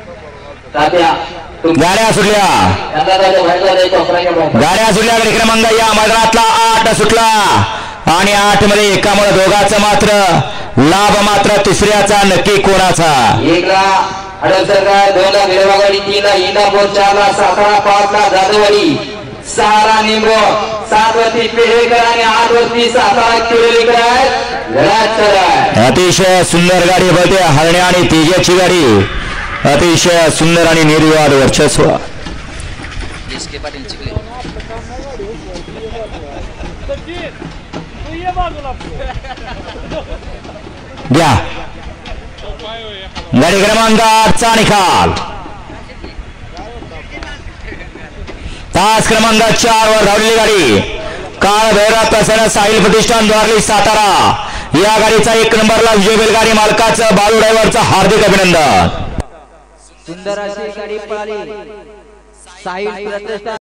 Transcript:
गाड्या सुटल्या गाडी क्रमांक या मैदानातला 8 सुटला आणि 8 मध्ये एकामुळे दोघांचा मात्र लाभ मात्र तिसऱ्याचा नक्की कोणाचा. 1 ला हडपसरकर, 2 ला गिरवागाडी, 3 ला इंदापूर, 4 ला सातारा, 5 ला जाधववाडी, 6 ला निंबो, 7 वरती पेढेकर आणि 8 वरती सातारा किरोलीकर लढत आहे. अतिशय सुंदर गाडी बोलते हरणे आणि तेजाची गाडी अतिशय सुंदर आणि निर्विवाद वर्चस्व. घ्या गाडी क्रमांक 8चा निकाल. तास क्रमांक 4 वर धावलेली गाडी काळ भैरव प्रसन्न साहिल प्रतिष्ठान द्वारली सातारा या गाडीचा 1 नंबरला विजय बैलगाडी मालकाचं बालू ड्रायव्हरचं हार्दिक अभिनंदन. सुंदर अशी गाडी पळाली साहिल प्रतिष्ठान.